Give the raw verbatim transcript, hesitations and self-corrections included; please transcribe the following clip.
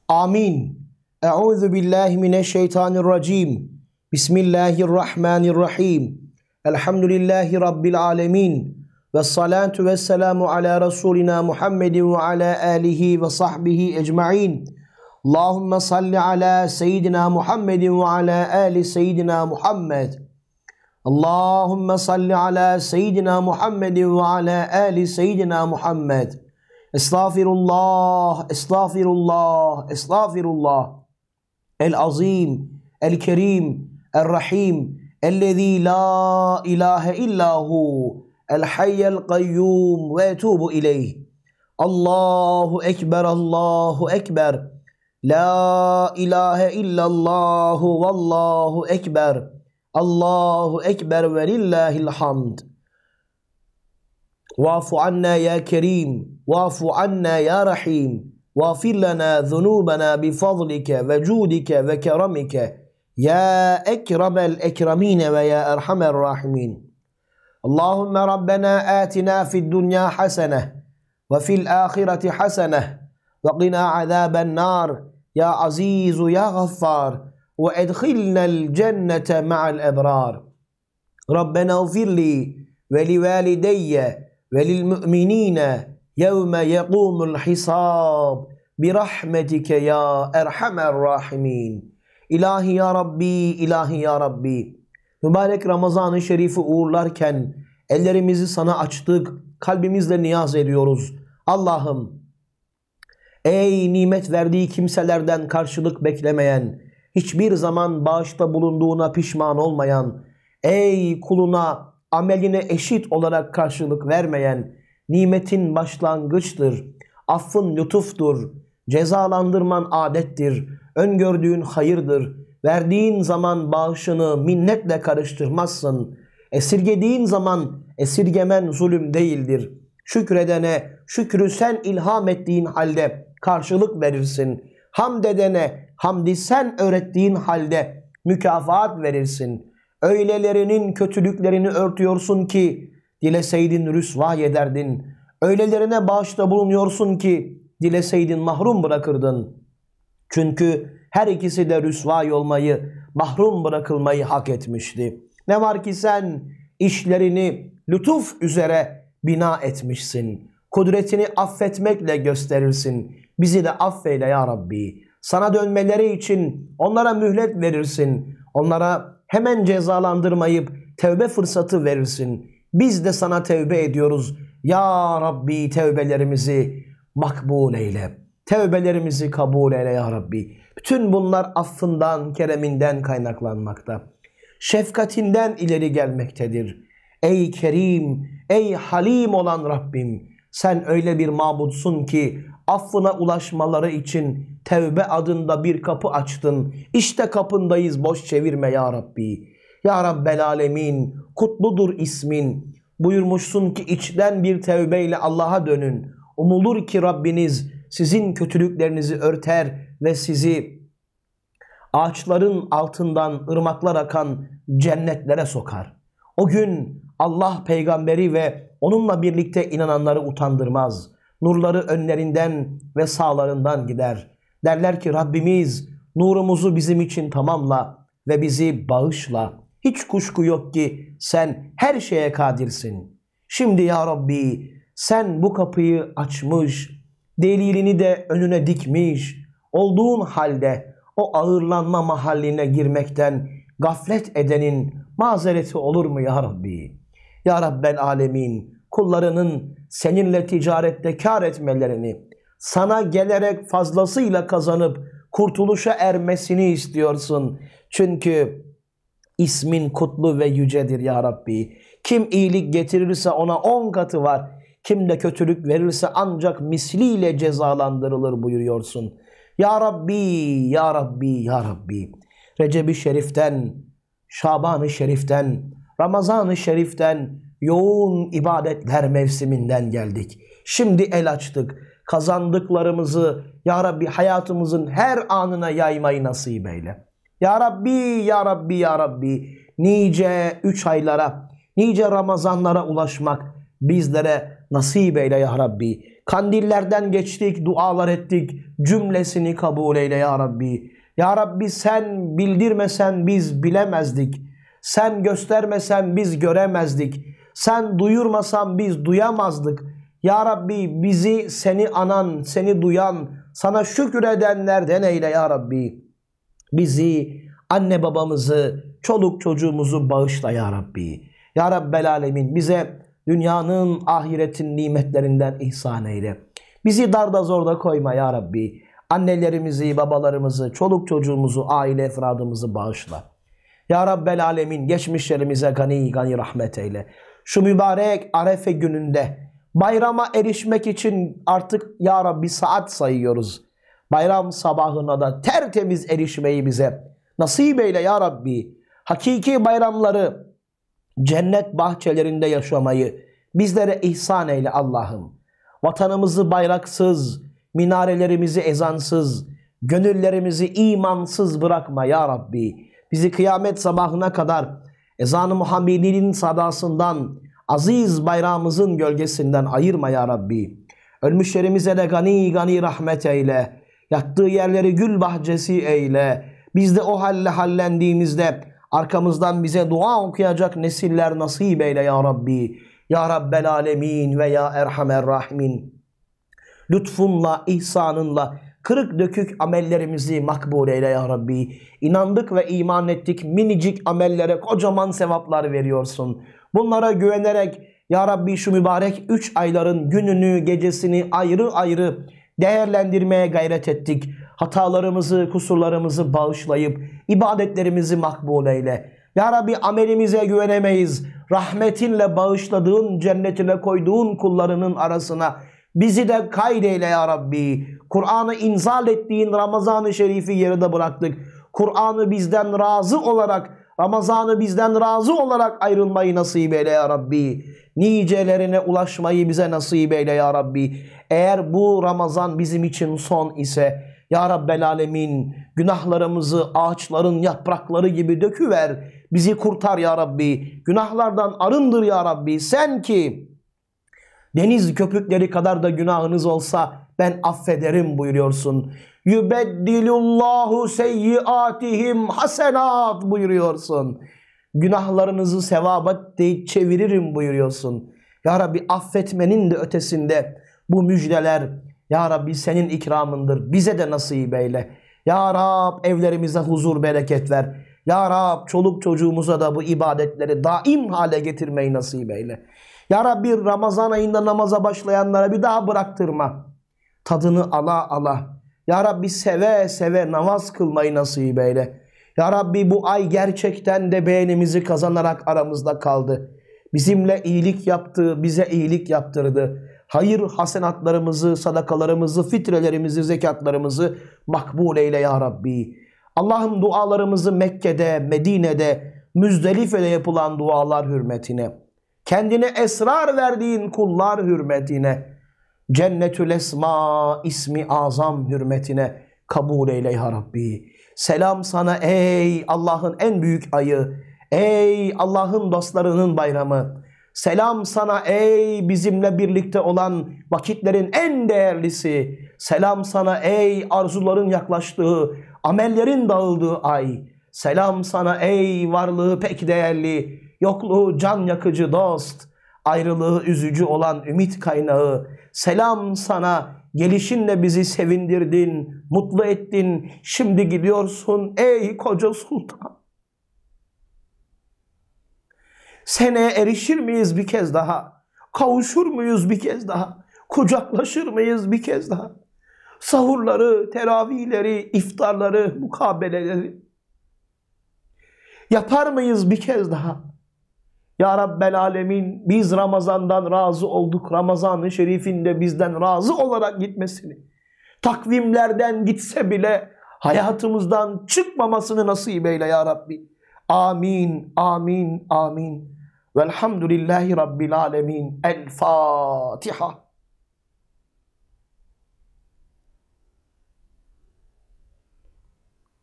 Amin. Euzu billahi mineşşeytanirracim. Bismillahirrahmanirrahim. Elhamdülillahi Rabbil alemin. Ve salatu ve selamu ala Resulina Muhammedin ve ala alihi ve sahbihi ecma'in. Allahümme salli ala seyyidina Muhammedin ve ala ali seyyidina Muhammed. Allahümme salli ala seyyidina Muhammedin ve ala ali seyyidina Muhammed. Estağfirullah, estağfirullah, estağfirullah. El-Azim, El-Kerim, El-Rahim, Ellezî la ilahe illahu, El-Hayyel Kayyum ve etubu ileyh. Allahu Ekber, Allahu Ekber. La ilahe illallahu vallahu ekber. Allahu ekber ve lillahil hamd. Vafu anna ya kerim, vafu anna ya rahim, vafir lana zunubana bifadlike ve cudike ve keramike, ya ekremel ekramine ve ya erhamer rahimin. Allahümme Rabbena atina fid dunya hasene ve fil ahireti hasene ve qina azaben nar. Ya azizu ya gaffar ve edkhilnel cennete ma'al ebrar. Rabbena ufirli ve li valideyye ve lil müminine yevme yekumul hisab bi rahmetike ya erhamer rahimin. İlahi ya Rabbi, ilahi ya Rabbi. Mübarek Ramazan-ı Şerif'i uğurlarken ellerimizi sana açtık, kalbimizle niyaz ediyoruz. Allah'ım, ey nimet verdiği kimselerden karşılık beklemeyen, hiçbir zaman bağışta bulunduğuna pişman olmayan, ey kuluna ameline eşit olarak karşılık vermeyen, nimetin başlangıçtır, affın lütuftur, cezalandırman adettir, öngördüğün hayırdır, verdiğin zaman bağışını minnetle karıştırmazsın, esirgediğin zaman esirgemen zulüm değildir. Şükredene şükrü sen ilham ettiğin halde karşılık verirsin. Hamd edene hamdi sen öğrettiğin halde mükafat verirsin. Öylelerinin kötülüklerini örtüyorsun ki dileseydin rüsva ederdin. Öylelerine bağışta bulunuyorsun ki dileseydin mahrum bırakırdın. Çünkü her ikisi de rüsva olmayı, mahrum bırakılmayı hak etmişti. Ne var ki sen işlerini lütuf üzere bina etmişsin. Kudretini affetmekle gösterirsin. Bizi de affeyle ya Rabbi. Sana dönmeleri için onlara mühlet verirsin. Onlara hemen cezalandırmayıp tevbe fırsatı verirsin. Biz de sana tevbe ediyoruz. Ya Rabbi tevbelerimizi makbul eyle. Tevbelerimizi kabul eyle ya Rabbi. Bütün bunlar affından, kereminden kaynaklanmakta. Şefkatinden ileri gelmektedir. Ey Kerim, ey Halim olan Rabbim, sen öyle bir mabudsun ki affına ulaşmaları için tevbe adında bir kapı açtın. İşte kapındayız, boş çevirme ya Rabbi. Ya Rabbel Alemin, kutludur ismin. Buyurmuşsun ki içten bir tevbeyle Allah'a dönün. Umulur ki Rabbiniz sizin kötülüklerinizi örter ve sizi ağaçların altından ırmaklar akan cennetlere sokar. O gün Allah peygamberi ve onunla birlikte inananları utandırmaz. Nurları önlerinden ve sağlarından gider. Derler ki Rabbimiz nurumuzu bizim için tamamla ve bizi bağışla. Hiç kuşku yok ki sen her şeye kadirsin. Şimdi ya Rabbi sen bu kapıyı açmış, delilini de önüne dikmiş, olduğun halde o ağırlanma mahalline girmekten gaflet edenin mazereti olur mu ya Rabbi? Ya Rabbel Alemin, kullarının seninle ticarette kar etmelerini, sana gelerek fazlasıyla kazanıp kurtuluşa ermesini istiyorsun. Çünkü ismin kutlu ve yücedir ya Rabbi. Kim iyilik getirirse ona on katı var. Kim de kötülük verirse ancak misliyle cezalandırılır buyuruyorsun. Ya Rabbi, Ya Rabbi, Ya Rabbi. Recep-i Şerif'ten, Şaban-ı Şerif'ten, Ramazan-ı Şerif'ten, yoğun ibadetler mevsiminden geldik. Şimdi el açtık. Kazandıklarımızı Ya Rabbi hayatımızın her anına yaymayı nasip eyle. Ya Rabbi, Ya Rabbi, Ya Rabbi. Nice üç aylara, nice Ramazanlara ulaşmak bizlere nasip eyle ya Rabbi. Kandillerden geçtik, dualar ettik. Cümlesini kabul eyle ya Rabbi. Ya Rabbi sen bildirmesen biz bilemezdik. Sen göstermesen biz göremezdik. Sen duyurmasan biz duyamazdık. Ya Rabbi bizi seni anan, seni duyan, sana şükredenlerden eyle ya Rabbi. Bizi, anne babamızı, çoluk çocuğumuzu bağışla ya Rabbi. Ya Rabbel Alemin bize dünyanın, ahiretin nimetlerinden ihsan eyle. Bizi darda zorda koyma ya Rabbi. Annelerimizi, babalarımızı, çoluk çocuğumuzu, aile efradımızı bağışla. Ya Rabbel Alemin geçmişlerimize gani gani rahmet eyle. Şu mübarek Arefe gününde bayrama erişmek için artık ya Rabbi saat sayıyoruz. Bayram sabahına da tertemiz erişmeyi bize nasip eyle ya Rabbi. Hakiki bayramları cennet bahçelerinde yaşamayı bizlere ihsan eyle Allah'ım. Vatanımızı bayraksız, minarelerimizi ezansız, gönüllerimizi imansız bırakma ya Rabbi. Bizi kıyamet sabahına kadar ezan-ı Muhammedi'nin sadasından, aziz bayrağımızın gölgesinden ayırma ya Rabbi. Ölmüşlerimize de gani gani rahmet eyle. Yattığı yerleri gül bahçesi eyle. Biz de o halle hallendiğimizde arkamızdan bize dua okuyacak nesiller nasip eyle ya Rabbi. Ya Rabbel Alemin ve ya Erhamer Rahimin. Lütfunla, ihsanınla kırık dökük amellerimizi makbul eyle ya Rabbi. İnandık ve iman ettik, minicik amellere kocaman sevaplar veriyorsun. Bunlara güvenerek ya Rabbi şu mübarek üç ayların gününü, gecesini ayrı ayrı değerlendirmeye gayret ettik. Hatalarımızı, kusurlarımızı bağışlayıp ibadetlerimizi makbul eyle. Ya Rabbi amelimize güvenemeyiz. Rahmetinle bağışladığın, cennetine koyduğun kullarının arasına bizi de kaydeyle ya Rabbi. Kur'an'ı inzal ettiğin Ramazan-ı Şerif'i yarıda bıraktık. Kur'an'ı bizden razı olarak, Ramazan'ı bizden razı olarak ayrılmayı nasip eyle ya Rabbi. Nicelerine ulaşmayı bize nasip eyle ya Rabbi. Eğer bu Ramazan bizim için son ise ya Rabbel Alemin günahlarımızı ağaçların yaprakları gibi döküver. Bizi kurtar ya Rabbi. Günahlardan arındır ya Rabbi. Sen ki deniz köpükleri kadar da günahınız olsa ben affederim buyuruyorsun. Yübeddilullahu seyyiatihim hasenat buyuruyorsun. Günahlarınızı sevaba çeviririm buyuruyorsun. Ya Rabbi affetmenin de ötesinde bu müjdeler ya Rabbi senin ikramındır. Bize de nasip eyle. Ya Rab evlerimize huzur bereket ver. Ya Rab çoluk çocuğumuza da bu ibadetleri daim hale getirmeyi nasip eyle. Ya Rabbi Ramazan ayında namaza başlayanlara bir daha bıraktırma. Tadını ala ala. Ya Rabbi seve seve namaz kılmayı nasip eyle. Ya Rabbi bu ay gerçekten de beğenimizi kazanarak aramızda kaldı. Bizimle iyilik yaptı, bize iyilik yaptırdı. Hayır hasenatlarımızı, sadakalarımızı, fitrelerimizi, zekatlarımızı makbul eyle ya Rabbi. Allah'ım dualarımızı Mekke'de, Medine'de, Müzdelife'de yapılan dualar hürmetine, kendine esrar verdiğin kullar hürmetine, Cennetül Esma ismi azam hürmetine kabul eyle ya Rabbi. Selam sana ey Allah'ın en büyük ayı, ey Allah'ın dostlarının bayramı. Selam sana ey bizimle birlikte olan vakitlerin en değerlisi. Selam sana ey arzuların yaklaştığı, amellerin dağıldığı ay. Selam sana ey varlığı pek değerli, yokluğu can yakıcı dost. Ayrılığı üzücü olan ümit kaynağı. Selam sana gelişinle bizi sevindirdin, mutlu ettin. Şimdi gidiyorsun ey koca sultan. Seneye erişir miyiz bir kez daha? Kavuşur muyuz bir kez daha? Kucaklaşır mıyız bir kez daha? Sahurları, teravihleri, iftarları, mukabeleleri yapar mıyız bir kez daha? Ya Rabbel Alemin biz Ramazan'dan razı olduk. Ramazan-ı Şerif'inde bizden razı olarak gitmesini, takvimlerden gitse bile hayatımızdan çıkmamasını nasip eyle ya Rabbi. Amin, amin, amin. Velhamdülillahi Rabbil Alemin. El Fatiha.